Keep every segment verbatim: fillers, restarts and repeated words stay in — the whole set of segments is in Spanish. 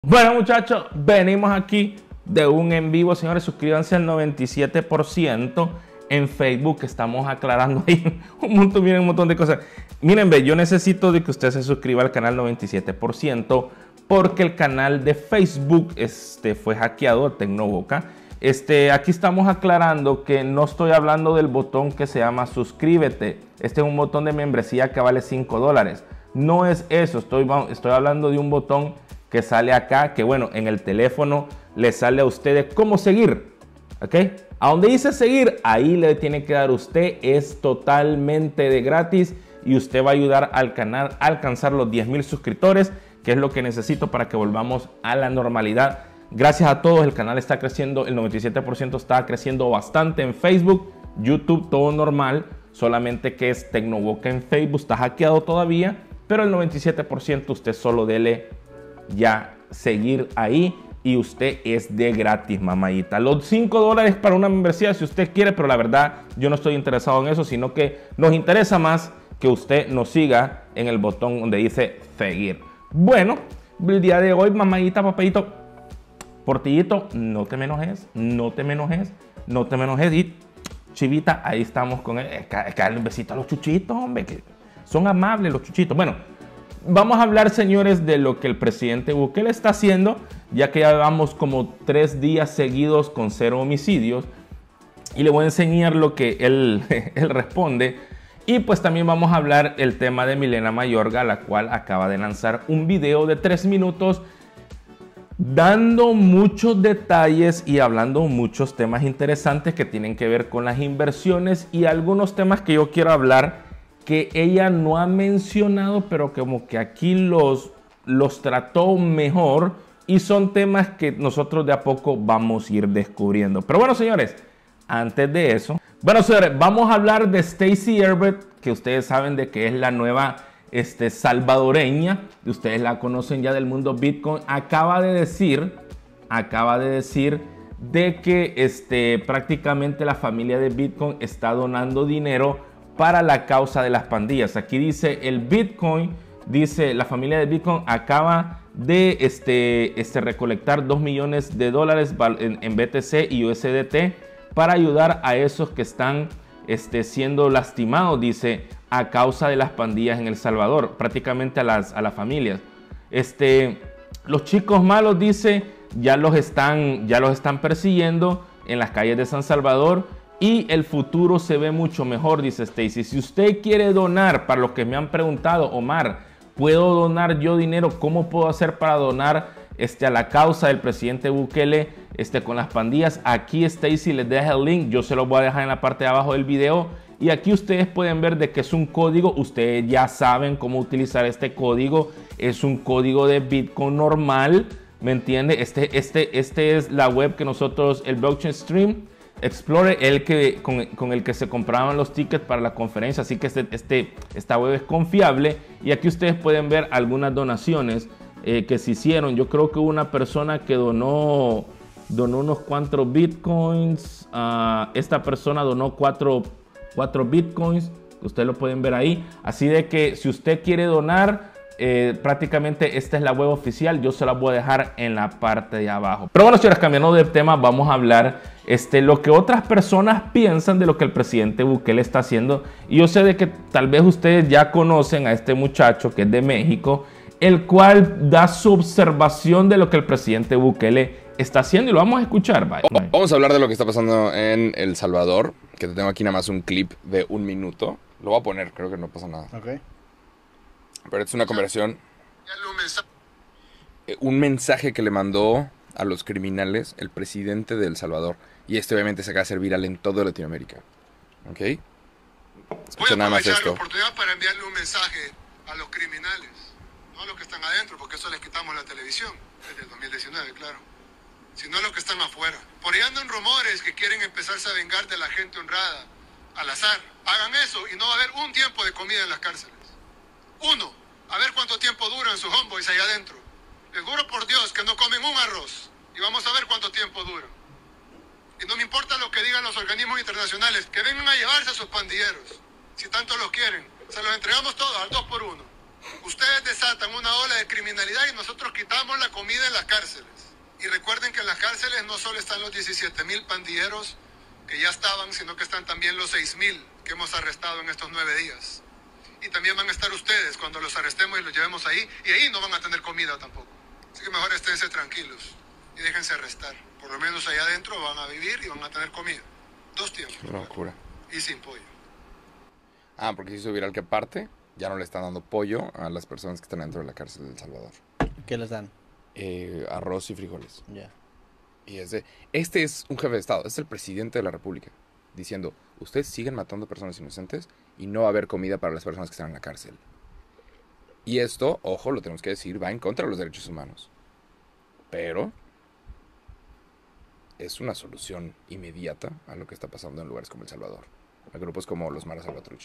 Bueno, muchachos, venimos aquí de un en vivo. Señores, suscríbanse al noventa y siete por ciento en Facebook, que estamos aclarando ahí un montón, miren, un montón de cosas. Miren, ve, yo necesito de que usted se suscriba al canal noventa y siete por ciento porque el canal de Facebook este, fue hackeado, Tecnoboca. Este, aquí estamos aclarando que no estoy hablando del botón que se llama suscríbete. Este es un botón de membresía que vale cinco dólares. No es eso, estoy, estoy hablando de un botón que sale acá, que bueno, en el teléfono le sale a ustedes cómo seguir, ¿ok? A donde dice seguir, ahí le tiene que dar usted, es totalmente de gratis y usted va a ayudar al canal a alcanzar los diez mil suscriptores, que es lo que necesito para que volvamos a la normalidad. Gracias a todos, el canal está creciendo, el noventa y siete por ciento está creciendo bastante en Facebook, YouTube, todo normal, solamente que es Tecnoboca en Facebook, está hackeado todavía, pero el noventa y siete por ciento usted solo dele ya seguir ahí y usted es de gratis, mamadita. Los cinco dólares para una membresía si usted quiere, pero la verdad yo no estoy interesado en eso, sino que nos interesa más que usted nos siga en el botón donde dice seguir. Bueno, el día de hoy, mamadita, papayito, portillito, no te me enojes, no te me enojes, no te me enojes. Y chivita, ahí estamos con él. Es que, es que darle un besito a los chuchitos, hombre, que son amables los chuchitos. Bueno, vamos a hablar, señores, de lo que el presidente Bukele está haciendo, ya que ya llevamos como tres días seguidos con cero homicidios. Y le voy a enseñar lo que él, él responde. Y pues también vamos a hablar el tema de Milena Mayorga, la cual acaba de lanzar un video de tres minutos dando muchos detalles y hablando muchos temas interesantes que tienen que ver con las inversiones y algunos temas que yo quiero hablar que ella no ha mencionado, pero como que aquí los, los trató mejor y son temas que nosotros de a poco vamos a ir descubriendo. Pero bueno, señores, antes de eso, bueno, señores, vamos a hablar de Stacey Herbert, que ustedes saben de que es la nueva este, salvadoreña, ustedes la conocen ya del mundo Bitcoin. Acaba de decir, acaba de decir de que este, prácticamente la familia de Bitcoin está donando dinero para la causa de las pandillas. Aquí dice el Bitcoin, dice la familia de Bitcoin acaba de este, este, recolectar dos millones de dólares en, en B T C y U S D T para ayudar a esos que están este, siendo lastimados, dice, a causa de las pandillas en El Salvador, prácticamente a las, a las familias. Este, los chicos malos, dice, ya los, están, ya los están persiguiendo en las calles de San Salvador. Y el futuro se ve mucho mejor, dice Stacey. Si usted quiere donar, para los que me han preguntado, Omar, ¿puedo donar yo dinero? ¿Cómo puedo hacer para donar este, a la causa del presidente Bukele este, con las pandillas? Aquí Stacey les deja el link, yo se lo voy a dejar en la parte de abajo del video. Y aquí ustedes pueden ver de que es un código, ustedes ya saben cómo utilizar este código. Es un código de Bitcoin normal, ¿me entiende? Este, este, este es la web que nosotros, el Blockchain Stream Explorer, el que, con, con el que se compraban los tickets para la conferencia, así que este, este, esta web es confiable. Y aquí ustedes pueden ver algunas donaciones eh, que se hicieron. Yo creo que hubo una persona que donó, donó unos cuantos bitcoins. Uh, esta persona donó cuatro, cuatro bitcoins, ustedes lo pueden ver ahí. Así de que si usted quiere donar, Eh, prácticamente esta es la web oficial, yo se la voy a dejar en la parte de abajo. Pero bueno, señores, cambiando de tema, vamos a hablar este, lo que otras personas piensan de lo que el presidente Bukele está haciendo. Y yo sé de que tal vez ustedes ya conocen a este muchacho que es de México, el cual da su observación de lo que el presidente Bukele está haciendo y lo vamos a escuchar. Bye. Bye. Vamos a hablar de lo que está pasando en El Salvador, que te tengo aquí nada más un clip de un minuto. Lo voy a poner, creo que no pasa nada. Ok. Pero es una conversación, un mensaje que le mandó a los criminales el presidente de El Salvador. Y este obviamente se acaba de hacer viral en toda Latinoamérica. ¿Ok? Escucha nada más esto. Voy a aprovechar la oportunidad para enviarle un mensaje a los criminales, no a los que están adentro, porque eso les quitamos la televisión, desde el dos mil diecinueve, claro, sino a los que están afuera. Por ahí andan rumores que quieren empezarse a vengar de la gente honrada, al azar. Hagan eso y no va a haber un tiempo de comida en las cárceles. Uno, a ver cuánto tiempo duran sus homeboys allá adentro. Les juro por Dios que no comen un arroz. Y vamos a ver cuánto tiempo duran. Y no me importa lo que digan los organismos internacionales, que vengan a llevarse a sus pandilleros. Si tanto los quieren, se los entregamos todos al dos por uno. Ustedes desatan una ola de criminalidad y nosotros quitamos la comida en las cárceles. Y recuerden que en las cárceles no solo están los diecisiete mil pandilleros que ya estaban, sino que están también los seis mil que hemos arrestado en estos nueve días. Y también van a estar ustedes cuando los arrestemos y los llevemos ahí, y ahí no van a tener comida tampoco. Así que mejor esténse tranquilos y déjense arrestar. Por lo menos allá adentro van a vivir y van a tener comida. Dos tiempos. Qué locura. Y sin pollo. Ah, porque se hizo viral que aparte ya no le están dando pollo a las personas que están dentro de la cárcel de El Salvador. ¿Qué les dan? Eh, arroz y frijoles. Ya. Yeah. Y es de, este es un jefe de Estado, es el presidente de la República, diciendo, ustedes siguen matando personas inocentes y no va a haber comida para las personas que están en la cárcel. Y esto, ojo, lo tenemos que decir, va en contra de los derechos humanos. Pero es una solución inmediata a lo que está pasando en lugares como El Salvador, a grupos como los Maras Salvatrucha.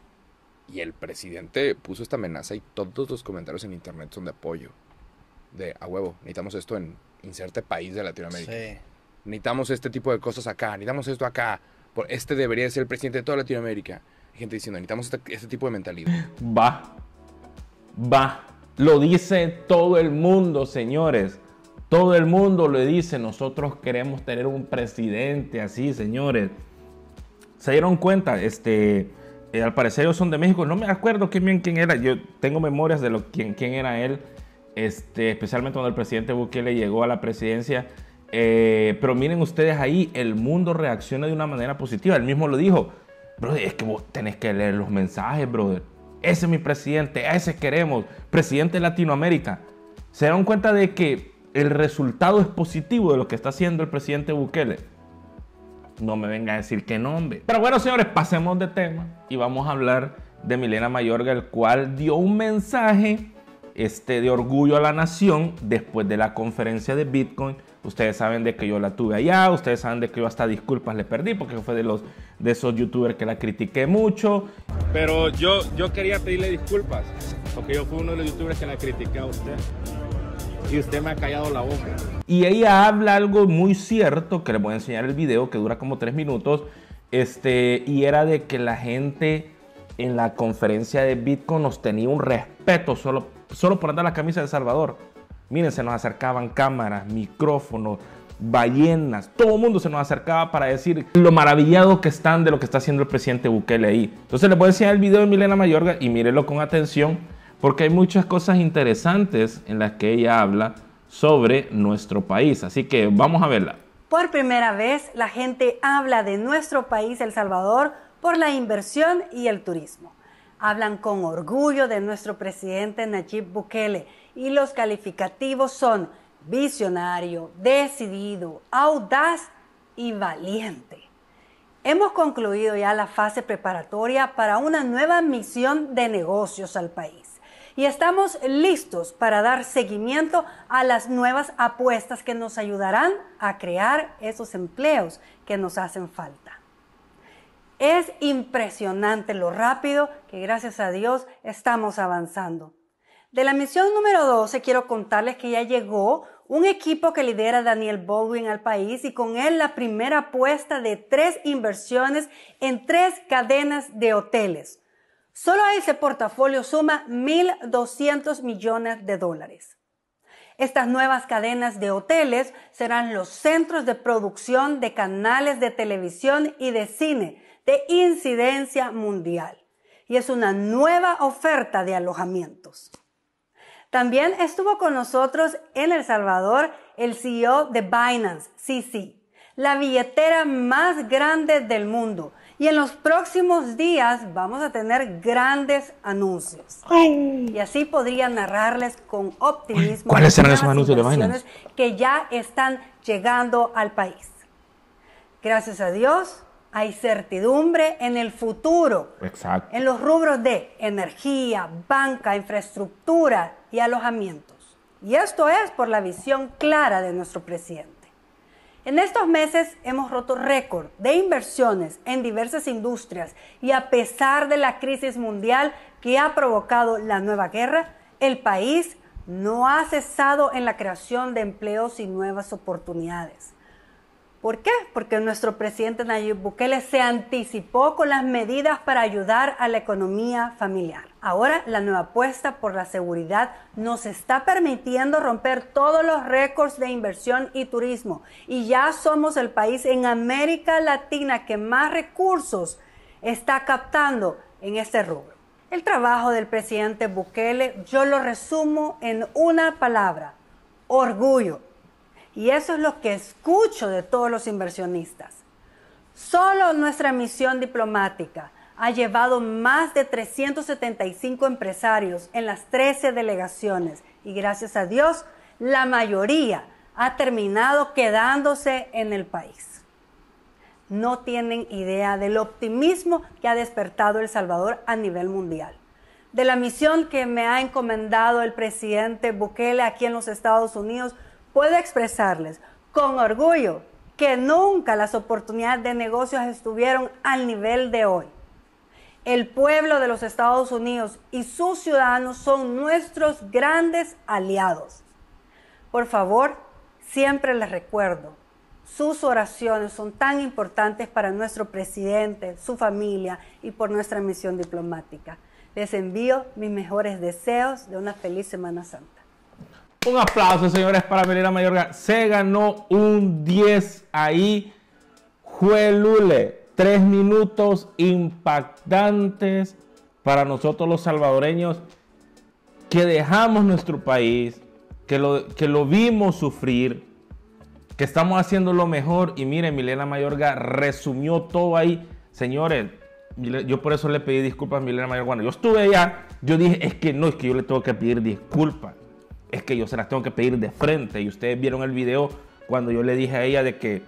Y el presidente puso esta amenaza y todos los comentarios en internet son de apoyo. De, a huevo, necesitamos esto en inserte país de Latinoamérica. Sí. Necesitamos este tipo de cosas acá, necesitamos esto acá. Por este debería ser el presidente de toda Latinoamérica. Hay gente diciendo, necesitamos este, este tipo de mentalidad. Va, va. Lo dice todo el mundo, señores. Todo el mundo lo dice. Nosotros queremos tener un presidente así, señores. ¿Se dieron cuenta? Este, eh, al parecer ellos son de México. No me acuerdo quién bien quién era. Yo tengo memorias de lo, quién, quién era él. Este, especialmente cuando el presidente Bukele llegó a la presidencia. Eh, pero miren ustedes ahí, el mundo reacciona de una manera positiva. Él mismo lo dijo. Brother, es que vos tenés que leer los mensajes, brother. Ese es mi presidente, a ese queremos. Presidente de Latinoamérica. ¿Se dan cuenta de que el resultado es positivo de lo que está haciendo el presidente Bukele? No me venga a decir que no, hombre. Pero bueno, señores, pasemos de tema y vamos a hablar de Milena Mayorga, el cual dio un mensaje este, de orgullo a la nación después de la conferencia de Bitcoin. Ustedes saben de que yo la tuve allá, ustedes saben de que yo hasta disculpas le perdí porque fue de, los, de esos youtubers que la critiqué mucho. Pero yo, yo quería pedirle disculpas porque yo fui uno de los youtubers que la critiqué a usted. Y usted me ha callado la boca. Y ella habla algo muy cierto, que les voy a enseñar el video, que dura como tres minutos. Este, y era de que la gente en la conferencia de Bitcoin nos tenía un respeto solo, solo por andar la camisa de El Salvador. Miren, se nos acercaban cámaras, micrófonos, ballenas. Todo el mundo se nos acercaba para decir lo maravillado que están de lo que está haciendo el presidente Bukele ahí. Entonces les voy a enseñar el video de Milena Mayorga y mírenlo con atención, porque hay muchas cosas interesantes en las que ella habla sobre nuestro país. Así que vamos a verla. Por primera vez, la gente habla de nuestro país, El Salvador, por la inversión y el turismo. Hablan con orgullo de nuestro presidente Nayib Bukele y los calificativos son visionario, decidido, audaz y valiente. Hemos concluido ya la fase preparatoria para una nueva misión de negocios al país y estamos listos para dar seguimiento a las nuevas apuestas que nos ayudarán a crear esos empleos que nos hacen falta. Es impresionante lo rápido que, gracias a Dios, estamos avanzando. De la misión número doce quiero contarles que ya llegó un equipo que lidera Daniel Baldwin al país y con él la primera apuesta de tres inversiones en tres cadenas de hoteles. Solo ese portafolio suma mil doscientos millones de dólares. Estas nuevas cadenas de hoteles serán los centros de producción de canales de televisión y de cine de incidencia mundial. Y es una nueva oferta de alojamientos. También estuvo con nosotros en El Salvador el C E O de Binance, C C, la billetera más grande del mundo. Y en los próximos días vamos a tener grandes anuncios. Ay. Y así podría narrarles con optimismo. ¿Cuáles serán esos anuncios de Binance? Que ya están llegando al país. Gracias a Dios, hay certidumbre en el futuro. Exacto. En los rubros de energía, banca, infraestructura y alojamientos. Y esto es por la visión clara de nuestro presidente. En estos meses hemos roto récord de inversiones en diversas industrias y a pesar de la crisis mundial que ha provocado la nueva guerra, el país no ha cesado en la creación de empleos y nuevas oportunidades. ¿Por qué? Porque nuestro presidente Nayib Bukele se anticipó con las medidas para ayudar a la economía familiar. Ahora, la nueva apuesta por la seguridad nos está permitiendo romper todos los récords de inversión y turismo. Y ya somos el país en América Latina que más recursos está captando en este rubro. El trabajo del presidente Bukele yo lo resumo en una palabra: orgullo. Y eso es lo que escucho de todos los inversionistas. Solo nuestra misión diplomática ha llevado más de trescientos setenta y cinco empresarios en las trece delegaciones y gracias a Dios la mayoría ha terminado quedándose en el país. No tienen idea del optimismo que ha despertado El Salvador a nivel mundial, de la misión que me ha encomendado el presidente Bukele aquí en los Estados Unidos. Puedo expresarles con orgullo que nunca las oportunidades de negocios estuvieron al nivel de hoy. El pueblo de los Estados Unidos y sus ciudadanos son nuestros grandes aliados. Por favor, siempre les recuerdo, sus oraciones son tan importantes para nuestro presidente, su familia y por nuestra misión diplomática. Les envío mis mejores deseos de una feliz Semana Santa. Un aplauso, señores, para Milena Mayorga. Se ganó un diez ahí. Juelule. Tres minutos impactantes para nosotros los salvadoreños que dejamos nuestro país, que lo, que lo vimos sufrir, que estamos haciendo lo mejor. Y miren, Milena Mayorga resumió todo ahí. Señores, yo por eso le pedí disculpas a Milena Mayorga. Bueno, yo estuve allá, yo dije, es que no, es que yo le tengo que pedir disculpas. Es que yo se las tengo que pedir de frente. Y ustedes vieron el video cuando yo le dije a ella de que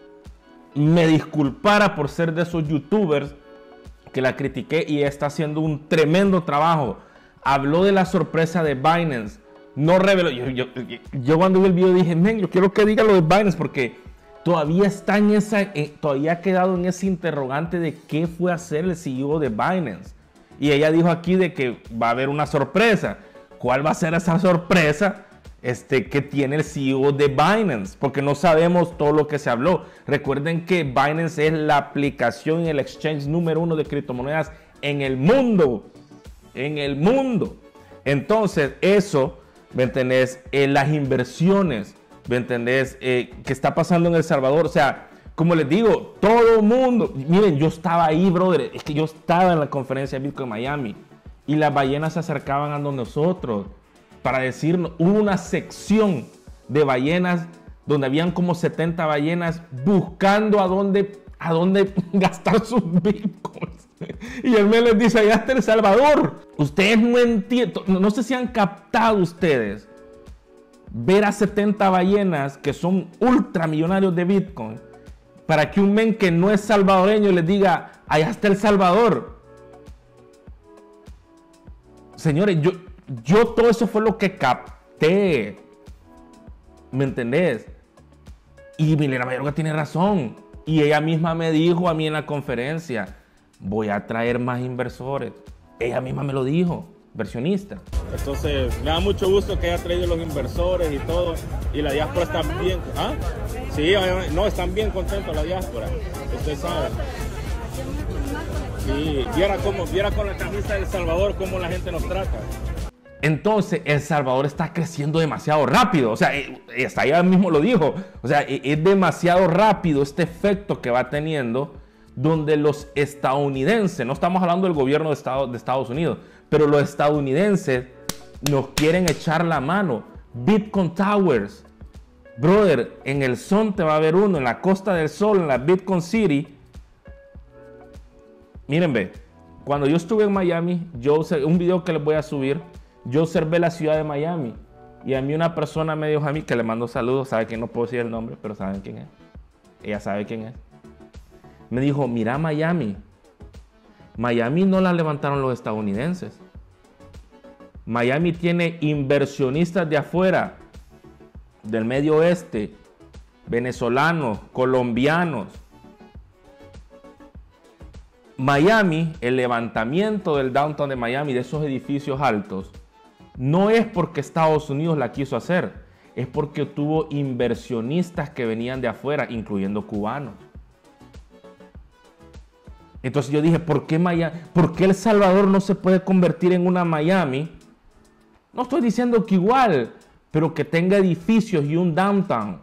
me disculpara por ser de esos youtubers que la critiqué, y ella está haciendo un tremendo trabajo. Habló de la sorpresa de Binance. No reveló. Yo, yo, yo cuando vi el video dije, men, yo quiero que diga lo de Binance porque todavía está en esa, eh, todavía ha quedado en ese interrogante de qué fue a hacer el C E O de Binance. Y ella dijo aquí de que va a haber una sorpresa. ¿Cuál va a ser esa sorpresa este, que tiene el C E O de Binance? Porque no sabemos todo lo que se habló. Recuerden que Binance es la aplicación y el exchange número uno de criptomonedas en el mundo. En el mundo. Entonces, eso, ¿me entendés? Eh, las inversiones, ¿me entendés? Eh, ¿Qué está pasando en El Salvador? O sea, como les digo, todo el mundo. Miren, yo estaba ahí, brother. Es que yo estaba en la conferencia de Bitcoin Miami. Y las ballenas se acercaban a nosotros para decirnos, hubo una sección de ballenas donde habían como setenta ballenas buscando a dónde, a dónde gastar sus bitcoins. Y el mes les dice, allá está El Salvador. Ustedes no entienden, no sé si han captado ustedes ver a setenta ballenas que son ultramillonarios de bitcoin para que un men que no es salvadoreño les diga, allá está El Salvador. Señores, yo, yo todo eso fue lo que capté. ¿Me entendés? Y Milena Mayorga tiene razón. Y ella misma me dijo a mí en la conferencia, voy a traer más inversores. Ella misma me lo dijo, inversionista. Entonces, me da mucho gusto que haya traído los inversores y todo. Y la diáspora está bien. ¿Ah? Sí, no, están bien contentos la diáspora. Usted sabe. Sí, viera, cómo, viera con la camisa de El Salvador cómo la gente nos trata. Entonces, El Salvador está creciendo demasiado rápido. O sea, hasta ella mismo lo dijo. O sea, es demasiado rápido este efecto que va teniendo, donde los estadounidenses, no estamos hablando del gobierno de Estados, de Estados Unidos, pero los estadounidenses nos quieren echar la mano. Bitcoin Towers. Brother, en el Zonte va a haber uno, en la Costa del Sol, en la Bitcoin City. Miren, ve, cuando yo estuve en Miami, yo un video que les voy a subir, yo observé la ciudad de Miami y a mí una persona me dijo a mí, que le mando saludos, sabe que no puedo decir el nombre, pero saben quién es. Ella sabe quién es. Me dijo, mira Miami. Miami no la levantaron los estadounidenses. Miami tiene inversionistas de afuera, del Medio Oeste, venezolanos, colombianos. Miami, el levantamiento del downtown de Miami, de esos edificios altos, no es porque Estados Unidos la quiso hacer, es porque tuvo inversionistas que venían de afuera, incluyendo cubanos. Entonces yo dije, ¿por qué, Miami, ¿por qué El Salvador no se puede convertir en una Miami? No estoy diciendo que igual, pero que tenga edificios y un downtown.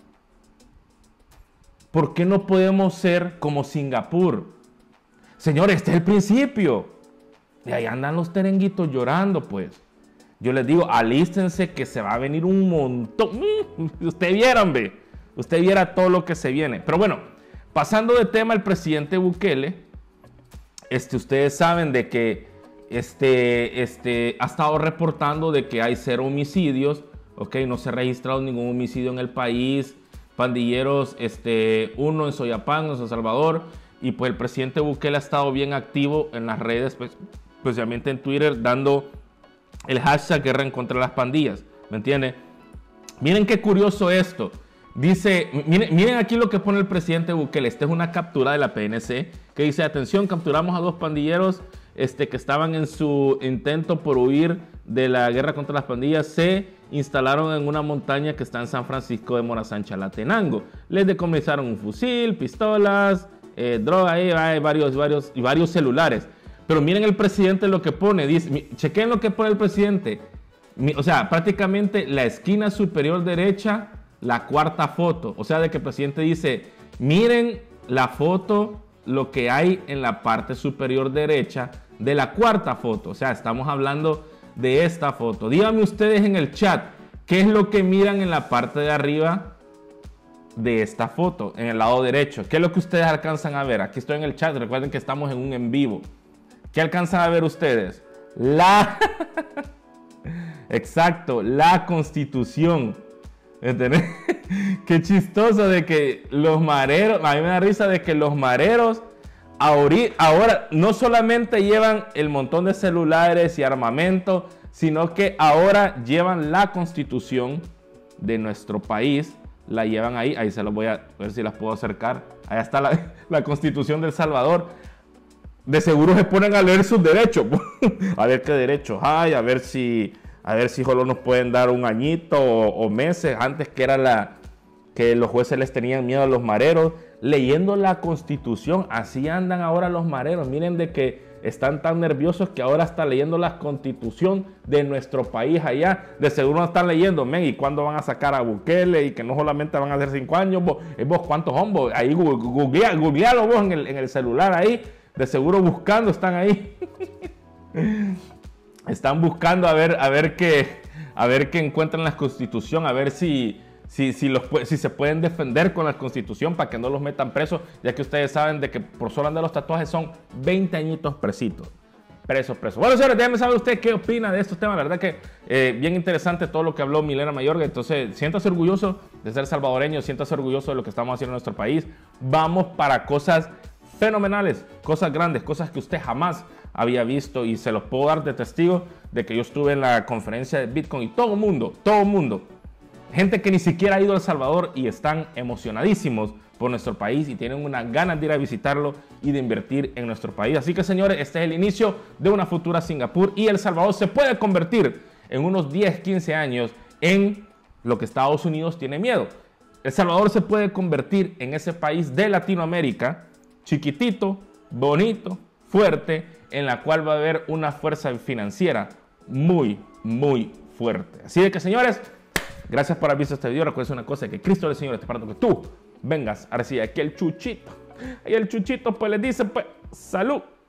¿Por qué no podemos ser como Singapur? Señores, este es el principio. Y ahí andan los terenguitos llorando, pues. Yo les digo, alístense que se va a venir un montón. Usted vieran, ve. Usted viera todo lo que se viene. Pero bueno, pasando de tema, el presidente Bukele, este, ustedes saben de que este, este, ha estado reportando de que hay cero homicidios. Ok, no se ha registrado ningún homicidio en el país. Pandilleros, este, uno en Soyapango, en San Salvador. Y pues el presidente Bukele ha estado bien activo en las redes, pues, especialmente en Twitter, dando el hashtag guerra en contra de las pandillas. ¿Me entiende? Miren qué curioso esto. Dice, miren, miren aquí lo que pone el presidente Bukele. Esta es una captura de la P N C que dice, atención, capturamos a dos pandilleros este, que estaban en su intento por huir de la guerra contra las pandillas. Se instalaron en una montaña que está en San Francisco de Morazán, Chalatenango. Les decomisaron un fusil, pistolas, eh, droga, ahí hay varios, varios, y varios celulares. Pero miren el presidente lo que pone. Dice, chequen lo que pone el presidente. O sea, prácticamente la esquina superior derecha, la cuarta foto. O sea, de que el presidente dice, miren la foto, lo que hay en la parte superior derecha de la cuarta foto. O sea, estamos hablando de esta foto. Díganme ustedes en el chat, ¿qué es lo que miran en la parte de arriba de esta foto? En el lado derecho. ¿Qué es lo que ustedes alcanzan a ver? Aquí estoy en el chat. Recuerden que estamos en un en vivo. ¿Qué alcanzan a ver ustedes? La... Exacto, la Constitución. ¿Entendés? Qué chistoso de que los mareros, a mí me da risa de que los mareros ahora no solamente llevan el montón de celulares y armamento, sino que ahora llevan la Constitución de nuestro país, la llevan ahí, ahí se los voy a ver si las puedo acercar, ahí está la, la Constitución de El Salvador. De seguro se ponen a leer sus derechos, a ver qué derechos hay, a ver si... A ver si solo nos pueden dar un añito o, o meses. Antes que era la que los jueces les tenían miedo a los mareros. Leyendo la Constitución. Así andan ahora los mareros. Miren de que están tan nerviosos que ahora están leyendo la Constitución de nuestro país allá. De seguro no están leyendo. Men, ¿y cuándo van a sacar a Bukele? Y que no solamente van a hacer cinco años. Vos, vos ¿cuántos son vos? Ahí googlealo googlealo vos en el, en el celular ahí. De seguro buscando están ahí. Están buscando a ver, a ver qué, a ver qué encuentran en la Constitución, a ver si, si, si, los, si se pueden defender con la Constitución para que no los metan presos, ya que ustedes saben de que por solo andar los tatuajes son veinte añitos presitos. Presos, presos. Bueno, señores, déjenme saber usted qué opina de estos temas. La verdad que eh, bien interesante todo lo que habló Milena Mayorga. Entonces, siéntase orgulloso de ser salvadoreño, siéntase orgulloso de lo que estamos haciendo en nuestro país. Vamos para cosas fenomenales, cosas grandes, cosas que usted jamás había visto, y se los puedo dar de testigo de que yo estuve en la conferencia de Bitcoin y todo el mundo, todo el mundo, gente que ni siquiera ha ido a El Salvador y están emocionadísimos por nuestro país y tienen unas ganas de ir a visitarlo y de invertir en nuestro país. Así que, señores, este es el inicio de una futura Singapur, y El Salvador se puede convertir en unos diez, quince años en lo que Estados Unidos tiene miedo. El Salvador se puede convertir en ese país de Latinoamérica, chiquitito, bonito, fuerte, en la cual va a haber una fuerza financiera muy, muy fuerte. Así de que, señores, gracias por haber visto este video. Recuerden una cosa, que Cristo el Señor está esperando que tú vengas a recibir aquí el chuchito. Y el chuchito pues les dice, pues, salud.